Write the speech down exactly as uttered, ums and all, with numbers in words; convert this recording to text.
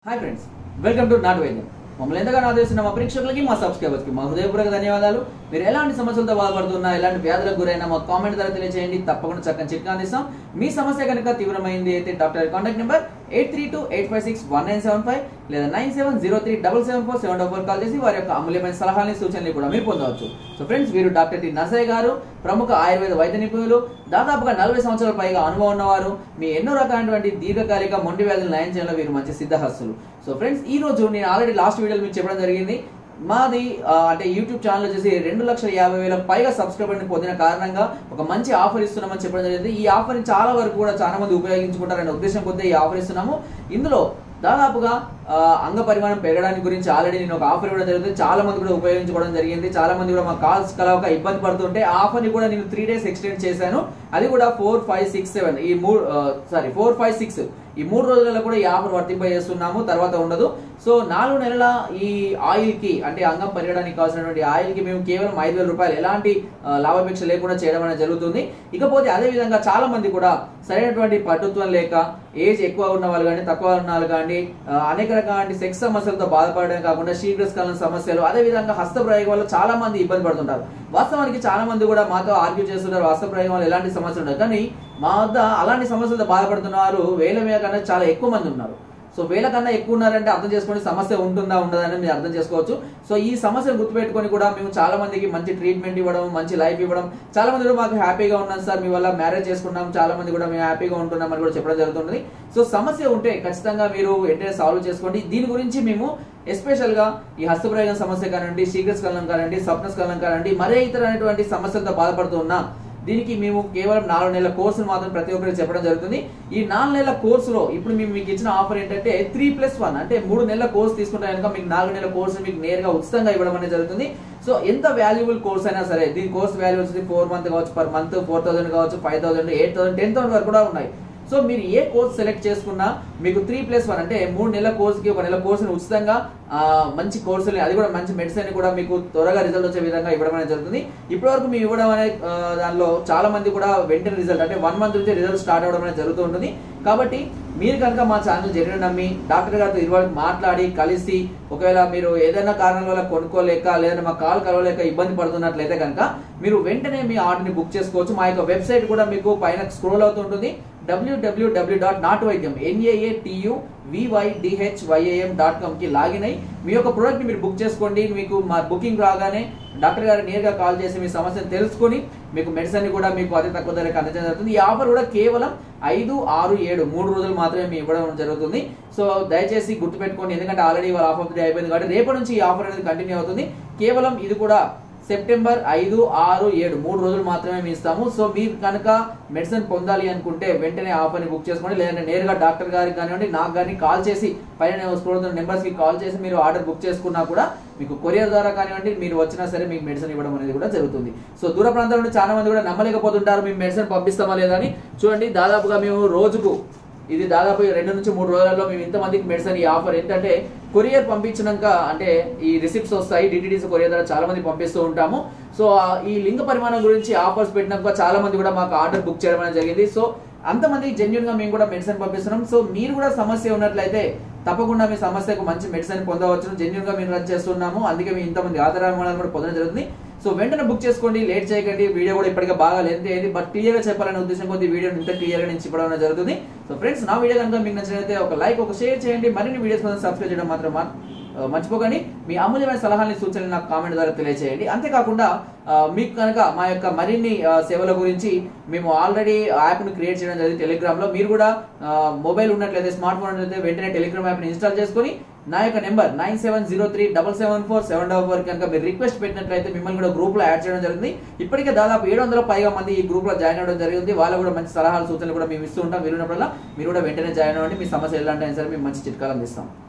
Hi friends, welcome to నాటు వైద్యం. మమ్మల్ని ఎంతగానో ఆదరిస్తున్న మా ప్రేక్షకులకి, మా సబ్స్క్రైబర్స్కి మా హృదయపూర్వక ధన్యవాదాలు. మీరు ఎలాంటి సమస్యలతో బాధపడుతున్నా, ఎలాంటి వ్యాధులకు గురైనా మా కామెంట్ ద్వారా తెలియజేయండి. తప్పకుండా చక్కని చిట్కా అందిస్తాం. మీ సమస్య కనుక తీవ్రమైంది అయితే doctor contact number eight three two eight five six one nine seven five లేదా nine seven zero three double seven four seven double four call చేసి వారి యొక్క అమూల్యమైన సలహాలని సూచనలు కూడా మీరు పొందవచ్చు. సో ఫ్రెండ్స్, వీరు డాక్టర్ టి నర్సయ్య గారు, ప్రముఖ ఆయుర్వేద వైద్య నిపుణులు, దాదాపుగా నలభై సంవత్సరాల పైగా అనుభవం ఉన్నవారు. మీ ఎన్నో రకాలైనటువంటి దీర్ఘకాలిక మొండి వ్యాధులు నయం చేయడంలో వీరు మంచి సిద్ధహస్తులు. సో ఫ్రెండ్స్, ఈ రోజు నేను ఆల్రెడీ లాస్ట్ వీడియోలో మీకు చెప్పడం జరిగింది. మాది అంటే యూట్యూబ్ ఛానల్ వచ్చేసి రెండు లక్షల యాభై వేల పైగా సబ్స్క్రైబర్ని పొందిన కారణంగా ఒక మంచి ఆఫర్ ఇస్తున్నామని చెప్పడం జరిగింది. ఈ ఆఫర్ని చాలా వరకు కూడా చాలా మంది ఉపయోగించుకుంటారనే ఉద్దేశం కొద్ది ఈ ఆఫర్ ఇస్తున్నాము. ఇందులో దాదాపుగా అంగ పరిమాణం పెరగడానికి గురించి ఆల్రెడీ నేను ఒక ఆఫర్ ఇవ్వడం జరిగింది. చాలా మంది కూడా ఉపయోగించుకోవడం జరిగింది. చాలా మంది కూడా మా కాల్స్ కలవక ఇబ్బంది పడుతుంటే ఆ ఆఫర్ని కూడా నేను త్రీ డేస్ ఎక్స్టెండ్ చేశాను. అది కూడా ఫోర్ ఫైవ్ సిక్స్ సెవెన్ ఈ మూడు సారీ ఫోర్ ఫైవ్ సిక్స్ ఈ మూడు రోజులలో కూడా ఈ ఆఫర్ వర్తింపజేస్తున్నాము. తర్వాత ఉండదు. సో నాలుగు నెలల ఈ ఆయిల్ కి అంటే అంగం పెరగడానికి కావాల్సినటువంటి ఆయిల్ కి మేము కేవలం ఐదు వేల రూపాయలు ఎలాంటి లాభాపేక్ష లేకుండా చేయడం అనేది జరుగుతుంది. ఇకపోతే అదే విధంగా చాలా మంది కూడా సరైనటువంటి పటుత్వం లేక, ఏజ్ ఎక్కువ ఉన్న వాళ్ళు కానీ తక్కువ ఉన్న వాళ్ళు కానీ అనేక రకాల సెక్స్ సమస్యలతో బాధపడడం కాకుండా శీఘ్రస్ఖలన సమస్యలు, అదే విధంగా హస్త ప్రయోగం వల్ల చాలా మంది ఇబ్బంది పడుతుంటారు. వాస్తవానికి చాలా మంది కూడా మాతో ఆర్గ్యూ చేస్తుంటారు, హస్త ప్రయోగం వల్ల ఎలాంటి సమస్యలు ఉండదు. కానీ మా వద్ద అలాంటి సమస్యలతో బాధపడుతున్న వారు వేల మీద కన్నా చాలా ఎక్కువ మంది ఉన్నారు. సో వేల కన్నా ఎక్కువ ఉన్నారంటే అర్థం చేసుకోండి సమస్య ఉంటుందా ఉండదా అని మీరు అర్థం చేసుకోవచ్చు. సో ఈ సమస్యను గుర్తుపెట్టుకొని కూడా మేము చాలా మందికి మంచి ట్రీట్మెంట్ ఇవ్వడం, మంచి లైఫ్ ఇవ్వడం, చాలా మంది కూడా మాకు హ్యాపీగా ఉన్నాం సార్, మీ వల్ల మ్యారేజ్ చేసుకున్నాం, చాలా మంది కూడా మేము హ్యాపీగా ఉంటున్నాం అని కూడా చెప్పడం జరుగుతుంది. సో సమస్య ఉంటే ఖచ్చితంగా మీరు వెంటనే సాల్వ్ చేసుకోండి. దీని గురించి మేము ఎస్పెషల్ గా ఈ హస్తప్రయోగం సమస్య కానివ్వండి, శీఘ్రస్ఖలనం కానివ్వండి, స్వప్నస్ఖలనం కానివ్వండి, మరే ఇతరమైనటువంటి సమస్యలతో బాధపడుతూ ఉన్నా దీనికి మేము కేవలం నాలుగు నెలల కోర్సును మాత్రం ప్రతి ఒక్కరికి చెప్పడం జరుగుతుంది. ఈ నాలుగు నెలల కోర్సులో ఇప్పుడు మేము మీకు ఇచ్చిన ఆఫర్ ఏంటంటే త్రీ ప్లస్ వన్ అంటే మూడు నెలల కోర్సు తీసుకుంటే కనుక మీకు నాలుగు నెలల కోర్సు మీకు నేరుగా ఉచితంగా ఇవ్వడం అనేది జరుగుతుంది. సో ఎంత వాల్యుబుల్ కోర్స్ అయినా సరే, దీని కోర్స్ వాల్యూ వచ్చి ఫోర్ మంత్ కావచ్చు, పర్ మంత్ ఫోర్ థౌసండ్ కావచ్చు, five thousand eight thousand ten thousand వరకు కూడా ఉన్నాయి. సో మీరు ఏ కోర్స్ సెలెక్ట్ చేసుకున్నా మీకు త్రీ ప్లస్ వన్ అంటే మూడు నెలల కోర్సుకి ఒక నెల కోర్సుని ఉచితంగా మంచి కోర్సుని, అది కూడా మంచి మెడిసిన్ కూడా మీకు త్వరగా రిజల్ట్ వచ్చే విధంగా ఇవ్వడం అనేది జరుగుతుంది. ఇప్పటి వరకు మేము ఇవ్వడం అనే దానిలో చాలా మంది కూడా వెంటనే రిజల్ట్ అంటే వన్ మంత్ నుంచి రిజల్ట్ స్టార్ట్ అవ్వడం అనేది జరుగుతూ ఉంటుంది. కాబట్టి మీరు కనుక మా ఛానల్ జరిగిన నమ్మి డాక్టర్ గారితో ఇరువరకు మాట్లాడి కలిసి, ఒకవేళ మీరు ఏదైనా కారణాల వల్ల కొనుక్కోలేక లేదా మా కాల్ కలవలేక ఇబ్బంది పడుతున్నట్లయితే కనుక మీరు వెంటనే మీ ఆర్డర్ని బుక్ చేసుకోవచ్చు. మా యొక్క వెబ్సైట్ కూడా మీకు పైన స్క్రోల్ అవుతుంటుంది, డబ్ల్యూడబ్ల్యూడబ్ల్యూ డాట్ నాటు వైద్యం ఎన్ఏఏటియు వివైడిహెచ్వైఏఎం డాట్ కామ్ కి లాగిన్ అయ్యి మీ యొక్క ప్రోడక్ట్ ని మీరు బుక్ చేసుకోండి. మీకు మా బుకింగ్ రాగానే డాక్టర్ గారు నేరుగా కాల్ చేసి మీ సమస్యను తెలుసుకొని మీకు మెడిసిన్ కూడా మీకు అతి తక్కువ ధరకు అందించడం జరుగుతుంది. ఈ ఆఫర్ కూడా కేవలం ఐదు ఆరు ఏడు మూడు రోజులు మాత్రమే మీ ఇవ్వడం జరుగుతుంది. సో దయచేసి గుర్తుపెట్టుకోండి, ఎందుకంటే ఆల్రెడీ వాళ్ళ ఆఫర్ డే అయిపోయింది కాబట్టి రేపటి నుంచి ఈ ఆఫర్ అనేది కంటిన్యూ అవుతుంది. కేవలం ఇది కూడా సెప్టెంబర్ ఐదు ఆరు ఏడు మూడు రోజులు మాత్రమే మేము ఇస్తాము. సో మీరు కనుక మెడిసిన్ పొందాలి అనుకుంటే వెంటనే ఆఫర్ని బుక్ చేసుకోండి, లేదంటే నేరుగా డాక్టర్ గారికి కానివ్వండి, నాకు కానీ కాల్ చేసి పైన స్క్రోల్ నెంబర్స్కి కాల్ చేసి మీరు ఆర్డర్ బుక్ చేసుకున్నా కూడా మీకు కొరియర్ ద్వారా కానివ్వండి మీరు వచ్చినా సరే మీకు మెడిసిన్ ఇవ్వడం అనేది కూడా జరుగుతుంది. సో దూర ప్రాంతాల నుండి చాలా మంది కూడా నమ్మలేకపోతుంటారు మేము మెడిసిన్ పంపిస్తామా లేదా అని. చూడండి, దాదాపుగా మేము రోజుకు ఇది దాదాపు రెండు నుంచి మూడు రోజులలో మేము ఇంతమందికి మెడిసిన్ ఈ ఆఫర్ ఏంటంటే కొరియర్ పంపించినాక అంటే ఈ రిసిప్ట్స్ వస్తాయి, డిటిడిసి కొరియర్ ద్వారా చాలా మంది పంపిస్తూ ఉంటాము. సో ఈ లింగ పరిమాణం గురించి ఆఫర్స్ పెట్టినాక చాలా మంది కూడా మాకు ఆర్డర్ బుక్ చేయడం అనేది జరిగింది. సో అంతమంది జెన్యున్ గా మేము కూడా మెడిసిన్ పంపిస్తున్నాం. సో మీరు కూడా సమస్య ఉన్నట్లయితే తప్పకుండా మీ సమస్యకు మంచి మెడిసిన్ పొందవచ్చు. జెన్యున్ గా మేము రన్ చేస్తున్నాము, అందుకే మేము ఇంతమంది ఆధారాలు కూడా పొందడం జరుగుతుంది. సో వెంటనే బుక్ చేసుకోండి, లేట్ చేయకండి. వీడియో కూడా ఇప్పటికే బాగా లెంత్ అయింది, బట్ క్లియర్ గా చెప్పాలనే ఉద్దేశం కొద్ది వీడియో ఇంత క్లియర్ గా నేను చెప్పడం జరుగుతుంది. సో ఫ్రెండ్స్, నా వీడియో కనుక మీకు నచ్చినట్లయితే ఒక లైక్, ఒక షేర్ చేయండి. మరిన్ని వీడియోస్ కోసం సబ్స్క్రైబ్ చేయడం మాత్రం మర్చిపోకండి. మీ అమూల్యమైన సలహాలని సూచనలు నాకు కామెంట్ ద్వారా తెలియజేయండి. అంతేకాకుండా మీకు కనుక మా యొక్క మరిన్ని సేవల గురించి మేము ఆల్రెడీ యాప్ను క్రియేట్ చేయడం జరిగింది టెలిగ్రామ్ లో. మీరు కూడా మొబైల్ ఉన్నట్లయితే, స్మార్ట్ ఫోన్ ఉన్నట్లయితే వెంటనే టెలిగ్రామ్ యాప్ని ఇన్స్టాల్ చేసుకుని నా యొక్క number nine seven zero three double seven four seven double four కనుక మీరు రిక్వెస్ట్ పెట్టినట్లయితే మిమ్మల్ని కూడా గ్రూప్ లో యాడ్ చేయడం జరిగింది. ఇప్పటికే దాదాపు ఏడు వందల పైగా మంది ఈ గ్రూప్ లో జాయిన్ అవ్వడం జరిగింది. వాళ్ళు కూడా మంచి సలహాలు సూచనలు కూడా మేము ఇస్తూ ఉంటాం. మీరు ఉన్నప్పుడల్లా మీరు కూడా వెంటనే జాయిన్ అవ్వండి. మీ సమస్య ఎలాంటి అయినా సరే మేము మంచి చిట్కాలు అందిస్తాం.